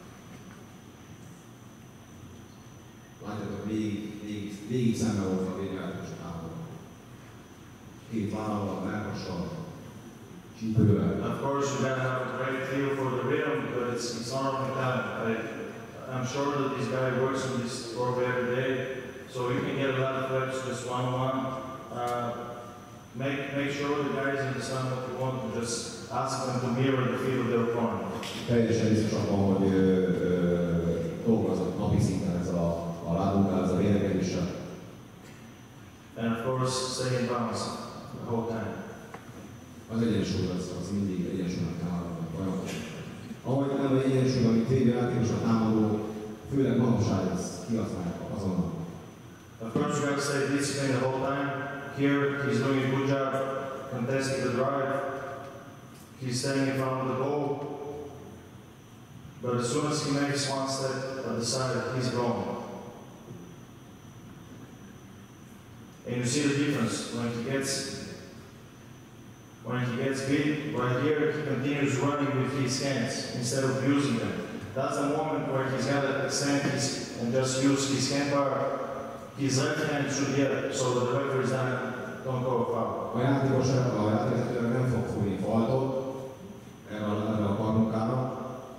Látjátok, végig, végig, végig szembe volt a védjátékos támadó. Két vállal, melkassal, csípővel. Of course, you gotta have a great feel for the rhythm, but it's, it's not only talent. I, I'm sure that this guy works on this sport every day, so you can get a lot of reps just one-on-one. Uh, make, make sure the guys understand what you want and just ask them to mirror the feel of their opponent. Teljesen biztos abban, hogy dolgozott napi szinten ez a, a lábunkál, ez a védekezéssel. And of course, stay in balance the whole time. Az egyensúly az, az mindig egyensúlynak kell maradni. Ahogy nem az egyensúly, amit védőjátékos a támadó, főleg manapság ezt kihasználják azonnal. Of course, you gotta stay disciplined the whole time. Here, he's doing a good job contesting the drive. He's staying in front of the ball. But as soon as he makes one step at the side, he's gone. And you see the difference when he gets when he gets beat. Right here, he continues running with his hands instead of using them. That's the moment where he's got to extend his and just use his handbar, his left hand should get so that the referees don't, don't go foul. A játékos, a játékos nem fog fújni faltot erre a, erre a karmunkára.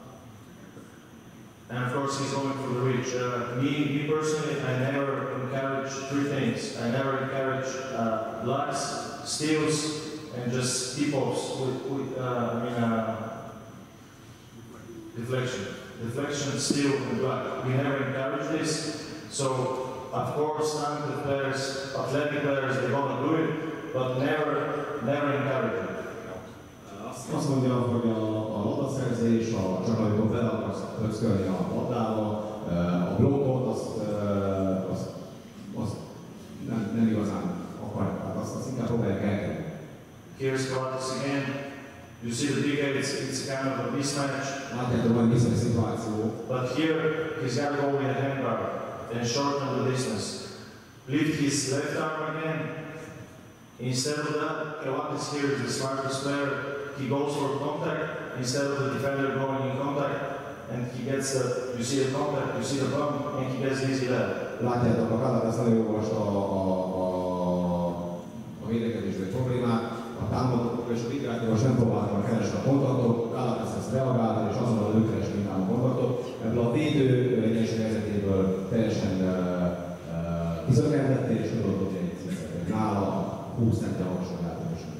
And of course he's going for the reach. Uh, me, me personally, I never encourage three things. I never encourage uh, blocks, steals, and just tip-offs with, with uh, I mean, uh, deflection. Deflection, steal, and block. We never encourage this. So, of course, talented players, athletic players, they're gonna do it, but never, never encourage it. Azt mondja, hogy a, a labdaszerzés, a, csak amikor fel akarsz pöckölni a labdába, a blokkot, azt, azt, azt nem, nem igazán akarják, tehát azt, azt inkább próbálják elkerülni. Here's Karatis again. You see the big head, it's, it's kind of a mismatch. Látjátok, van viszony szituáció. But here, he's got to go with a handbar and shorten the distance. Lift his left arm again. Instead of that, Karatis here is the smartest player. He goes for contact instead of the defender going in contact, and he gets the, you see the contact, you see the bump, and he gets easy left. Látjátok, a Karatis nagyon jól olvasta a, a, a, a védekezésbeli problémát, a támadók és a vigrátiós nem próbáltak keresni a kontaktot, Karatis ezt reagálta, és azonnal ő keresi inkább a kontaktot. Ebből a védő egyensúly helyzetéből teljesen uh, uh, kizökkentette, és tudott dobni egy cincet. Nála húsz centi magasra játékosan.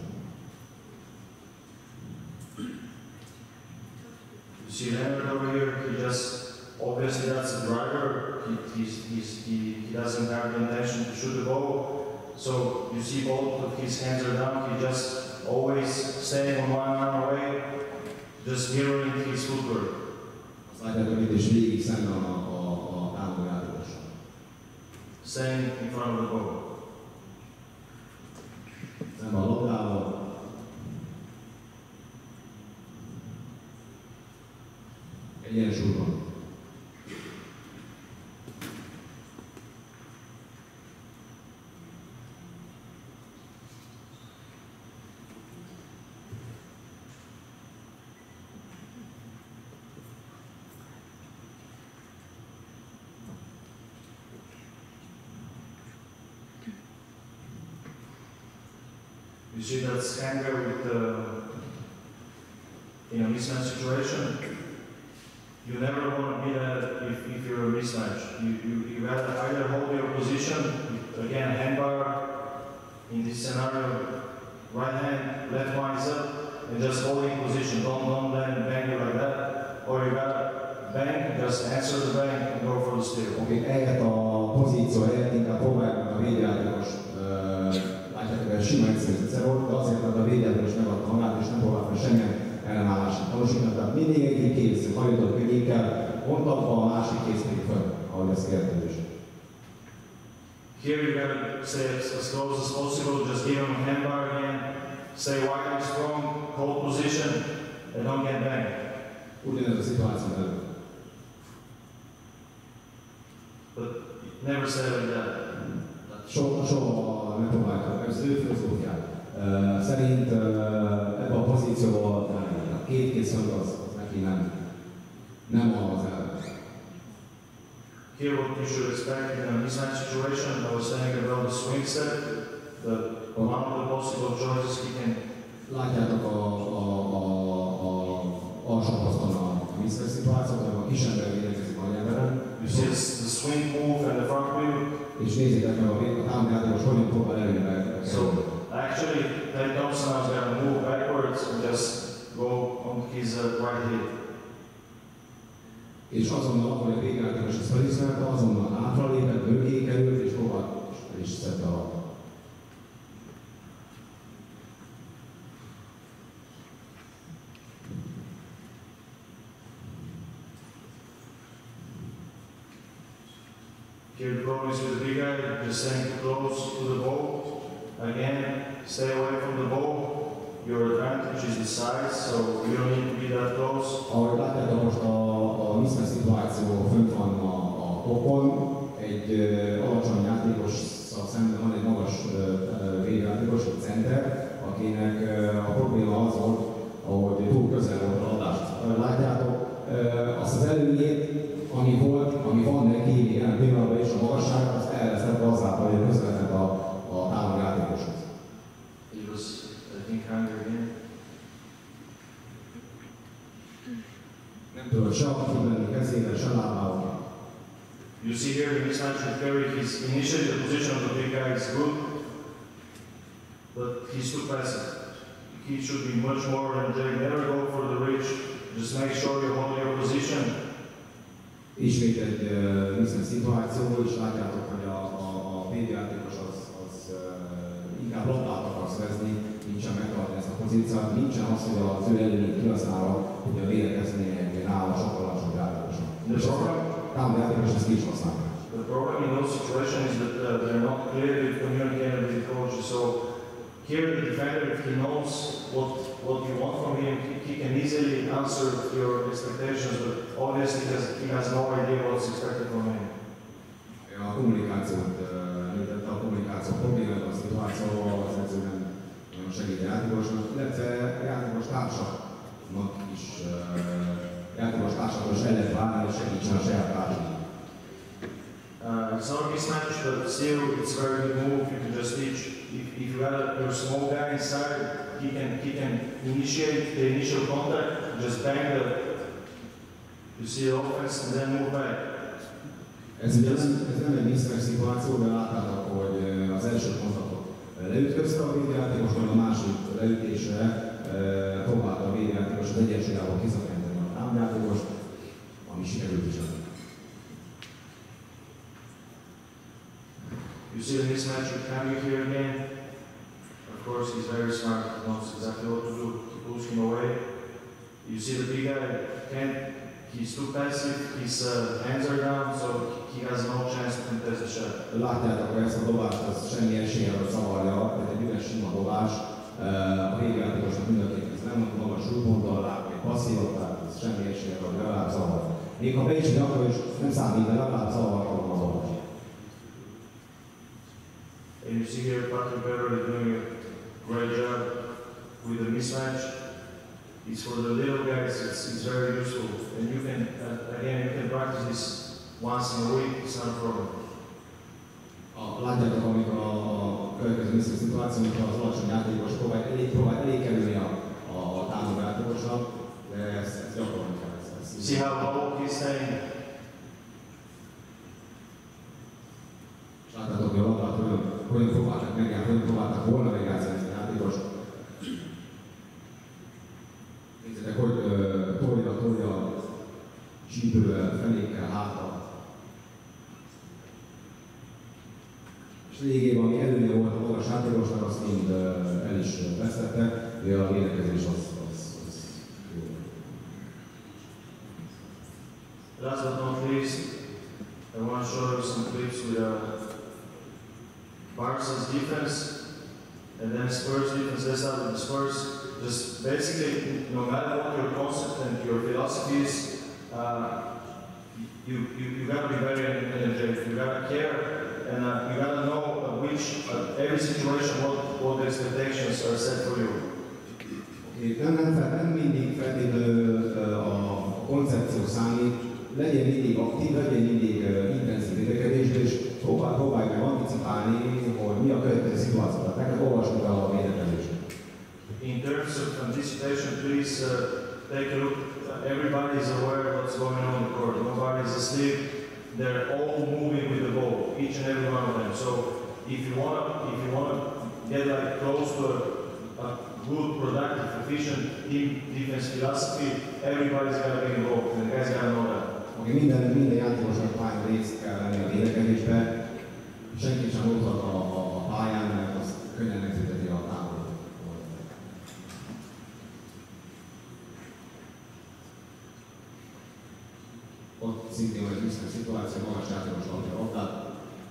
You see Leonard over here, he just, obviously that's a driver, he, he's, he's, he, he doesn't have the intention to shoot the ball, so you see both of his hands are down, he just always staying on one arm away, just mirroring his footwork. Azt látjátok, hogy itt is végig szemben a, a, a támadó játékossal. Staying in front of the ball. Szemben a labdával. Egyensúlyban. You see that hanger with uh, in a mismatch situation. You never want to be that if, if you're a mismatch. You, you, you gotta either hold your position, again, handbar, in this scenario, right hand, left mind up, and just hold in position. Don't, don't let him bang you like that. Or you gotta bang, just answer the bang and go for the steal. Oké, okay, ehhez a pozíció helyett inkább próbáljuk meg a védjátékos, uh, látjátok, hogy sima egyszerű volt, de azért, mert a védjátékos megadta magát, és nem próbálta semmilyen ellenállását tanúsítani. Tehát mindig egyik kész, ha jutott könnyékkel, mondtatva, a másik kész pedig föl, ahogy ezt kérdezés. Here you gotta stay as, as close as possible, just give him a handbar again, stay wide and strong, hold position, and don't get banged. Ugyanez a szituáció előtt. But never say it like that. Soha, soha nem próbáltak, ez az ő filozófiája. Uh, szerint uh, ebben a pozícióban a két kész az, az neki nem, nem az ellen. Here what you should expect in a mismatch situation, I was saying about the swing set, that one of the possible choices he can... Látjátok a, a, a, a alsóposzton a mismatch szituációt, a kisember védekezik a nyelveren. You see the swing move and the front wheel. És nézzétek meg a, a támadjátékos hogyan próbál előre. So actually, Ted Thompson was going to move backwards and just go on his uh, right hip. És azonnal, ahogy a végjátékos ezt felismerte, azonnal hátralépett, mögé került, és próbált, és szedte a labdát. Here the problem is with the big guy, just staying too close to the ball. Again, stay away from the ball. Your advantage is the size, so you don't need to be that close. Ahogy látjátok, most a, a mismatch szituáció fönt van a, a topon, egy uh, alacsony játékossal szemben van egy magas uh, védjátékos, egy center, akinek uh, a probléma az volt, ahogy túl közel volt a labdást. Uh, látjátok, uh, azt az előnyét, ami volt, ami van neki, tudod se aktív lenni kezével, se lábával. You see here in this match with Kerry, he's initially the position of the big guy is good, but he's too passive. He should be much more energetic. Never go for the reach. Just make sure you hold your position. Ismét egy uh, viszont szituáció, és látjátok, hogy a, a, a védőjátékos az, az uh, inkább labdát akarsz vezni, nincsen megtartani ezt a pozíciót, nincsen az, hogy az ő előnyét kihasználva, hogy a védekezni egy nála sokkal lassabb játékosan. És a támadjátékos ezt ki is használja. The problem in those situations is that uh, they're not clearly communicated with the coaches. So here the defender, if he knows what, what you want from him, he, he can easily answer your expectations, but obviously he has, he has no idea what's expected from him. A kommunikációt, a kommunikáció problémát, a szituációval az edző nem nagyon segít a játékosnak, illetve a játékos társaknak is, játékos társaknak is el lehet várni, hogy segítsen a saját társaknak. Uh, it's not a mismatch, but still it's a very good move. You can just teach. If, if you have your small guy inside, he can he can initiate the initial contact, just bang the you see the offense and then move back. Ez ugye nem, ez nem egy mismatch szituáció, de láttátok, hogy az első kontaktot leütközte a védőjátékos, majd a második leütésre próbálta a védőjátékos az egyensúlyából kiszakítani a támadjátékost, ami sikerült is adni. You see the mismatch with Camille here again. Of course, he's very smart. He knows exactly what to do to push him away. You see the big guy can't. He's too passive. His uh, hands are down, so he has no chance to contest the shot. Látjátok, hogy ezt a dobást az semmi esélye, hogy zavarja, tehát egy üres sima dobás. A végjátékosnak mind a két, ez nem magas súlyponttal láb, vagy passzívot, tehát ez semmi esélye, hogy legalább zavar. Még ha be is akkor is nem számít, de legalább zavarja a dobás. And you see here Patrick Beverly doing a great job with the mismatch. It's for the little guys, it's, it's very useful. And you can, uh, again, you can practice this once in a week, it's not a problem. Látjátok, amikor a, a következő mismatch szituáció, amikor az alacsony játékos próbál elég, próbál elég kerülni a, a, a támadó játékosnak, de ezt, ezt gyakorolni kell. Ezt, ezt See how low he's staying? És látjátok, hogy a labdát hogyan, hogyan próbáltak megjátszani, hogyan próbáltak volna megjátszani ezt a játékost. Nézzétek, hogy uh, tolja, tolja csípővel, fenékkel, háttal. És lényegében, ami előnye volt a magas játékosnak, azt mind uh, el is vesztette, de a védekezés az, az, az jó. Last but not least, I want to show you some clips with uh, Barca's defense and then Spurs defense. Let's start with the Spurs. Just basically, no matter what your concept and your philosophy is, uh, you, you, you gotta be very energetic, you gotta care, and uh, you gotta know uh, which, uh, every situation, what, what the expectations are set for you. Nem, nem, nem mindig feltétlenül a koncepció számít, legyen mindig aktív, legyen mindig intenzív védekezés, és próbál, próbálj meg anticipálni, hogy mi a következő szituáció. Tehát neked olvasni kell a védekezést. In terms of anticipation, please uh, take a look. Everybody is aware of what's going on in the court. Nobody is asleep. They're all moving with the ball, each and every one of them. So if you want to, if you want to get like close to a, a good, productive, efficient team defense philosophy, everybody's got to be involved, and the guys got to know that. Okay, minden, minden játékosnak pályán részt kell venni a védekezésbe. Senki sem otthat a, a, a pályán, mert az könnyen megszünteti a támadót. Ott szintén van egy mismatch szituáció, magas játékos kapja a labdát.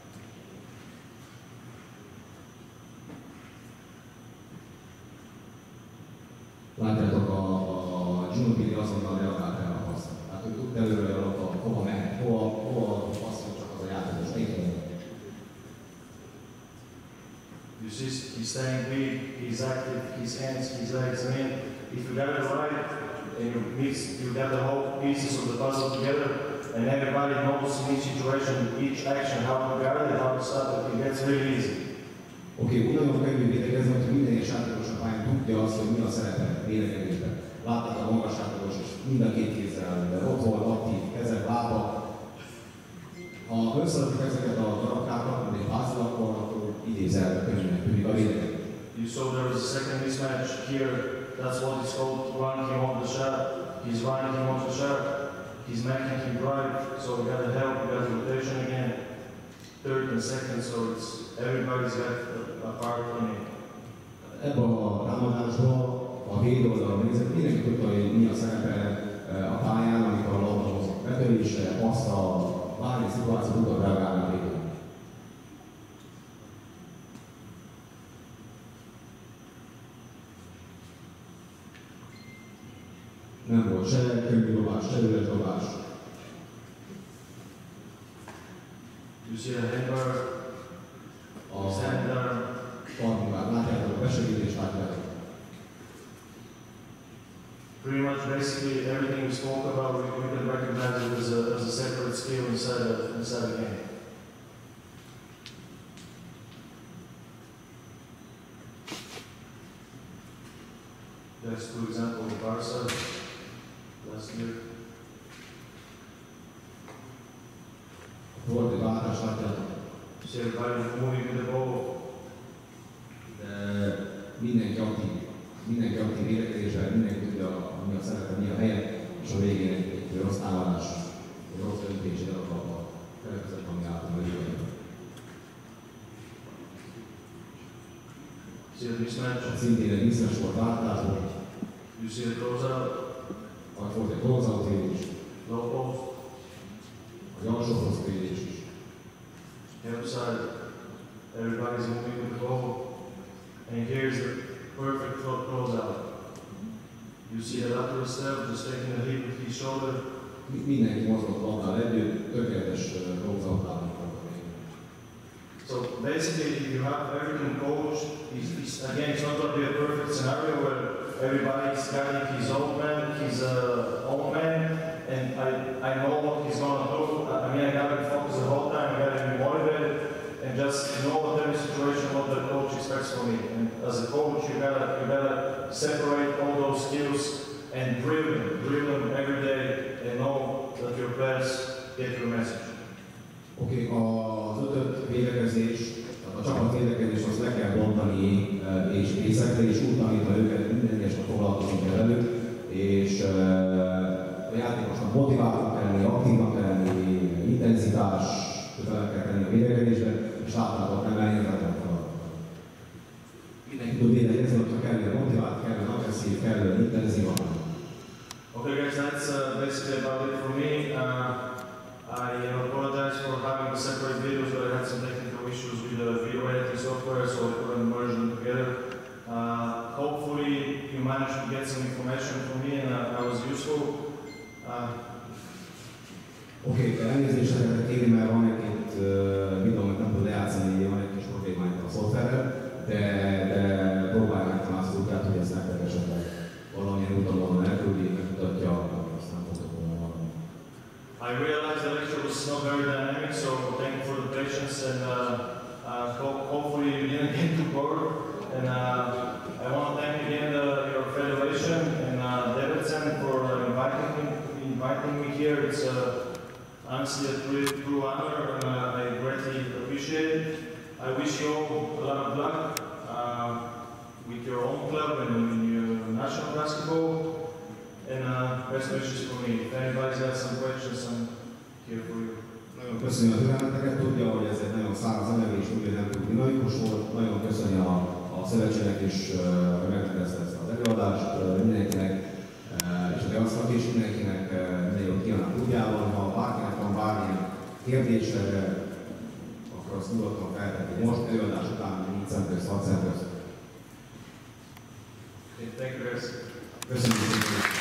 Látjátok, a, a Ginobili azonnal reagált el a passzra. Tehát ő tudta előre a labda, hova mehet, hova, hova a passzol csak az a játékos. You see, he's staying big, he's active, his hands, his legs. I mean, if you got it right, and you mix, you got the whole pieces of the puzzle together, and everybody knows in each situation, each action, how to guard it, how to stop it, it gets really easy. Oké, okay, ugyanolyan könnyű védekezni, hogy minden egyes játékosnak a pályán, tudja azt, hogy mi a szerepe védekezésben. Látták a magasságos, és mind a két kézzel ott volt, aktív, kezek, lába. Ha összeadjuk ezeket a darabkákat, mint egy házal, akkor, akkor idézel könyvnek tűnik a védekezés. You saw there was a second mismatch here. That's what it's called, running him off the shot. He's running him off the shot. He's making him drive. So we got the help, we got the rotation again. Third and second, so it's everybody's got a, a part in it. Ebben a támadásban a véd oldalon nézett, mindenki tudta, hogy mi a szerepe a pályán, amikor a labda mozog betörésre, passzra, bármi szituációt tudod reagálni a védőn. Nem volt se könnyű dobás, se üres dobás. You see a hammer, A center. partmunkát látjátok, a besegítést látjátok. Pretty much, basically, everything we spoke about, we, we can recognize it as a, as a separate skill inside the, inside the game. That's two examples of Barca last year. Volt egy váltás, látjátok, You see everybody moving with the ball. de mindenki aktív, mindenki aktív védekezésben, mindenki tudja, mi a szerepe, mi a helye, és a végén egy, egy rossz támadás, egy rossz döntés, egy a felekezet, ami által a jövőben. See the mismatch. Szintén egy biztos volt váltás volt, You see the closeout, vagy volt egy close-out védés, low post, vagy alsó poszt védés is. help side. Everybody's moving with the ball. And here's the perfect clo- closeout. You see the lateral step, just taking the hip with his shoulder. Mi- Mindenki mozgott labdával együtt, tökéletes close-out lábnak volt a végén. So basically, if you have everything coached, he's, he's, again, it's not going to be a perfect scenario where everybody's guiding his own man, his uh, own man, and I, I know what he's going to do. I I mean, I got to be focused the whole time, I got to be motivated, and just know what every situation, what the coach expects from me. And as a coach, you gotta, you gotta separate all those skills and drill them, drill them every day, and know that your players get your message. Oké, okay, az ötöt védekezés, tehát a csapat védekezés azt le kell bontani eh, és részekre, és úgy tanítva őket, minden egyesnek foglalkozni kell velük, és eh, a játékosnak motiváltnak kell lenni, aktívnak kell lenni, intenzitás, közel kell tenni a védekezésben, és látnátok nem elérhetetlen feladat. Mindenki tud védekezni, hogyha kellően motivált, kellően agresszív, kellően intenzívan. Okay guys, that's uh, basically about it for me. Uh, I apologize for having to separate videos, but I had some technical issues with the video editing software, so I couldn't merge them together. Uh, hopefully you managed to get some information from me and uh, that was useful. Uh, Oké, okay, elnézést szeretnék kérni, mert van egy-két uh, videó, amit nem tud lejátszani, van egy kis problémája a szoftverrel, de, de próbálják talán azt útját, hogy ezt nektek esetleg valamilyen úton módon elküldi, megmutatja, aztán fogok volna valami. I realized the lecture was not very dynamic, so thank you for the patience and uh, uh, ho- hopefully you didn't get too bored. And uh, I want to thank again uh, your federation and uh, Debrecen for uh, inviting me, inviting me here. It's uh, honestly a true, true honor and uh, I greatly appreciate it. I wish you all a lot of luck uh, with your own club and in your national basketball. And uh, best wishes for me. If anybody's got some questions, I'm here for you. Nagyon köszönjük a türelmeteket, tudja, hogy ez egy nagyon száraz anyag és úgy, nem túl dinamikus volt. Nagyon köszönjük a, a szövetségnek is, hogy megrendezte ezt az előadást mindenkinek, és a gazdag is mindenkinek minden jót kívánok tudjában. Ha bárkinek van bármilyen kérdése, akkor azt nyugodtan feltenni most, előadás után négy szem közt, hat szem közt. Thank you guys. Köszönjük szépen!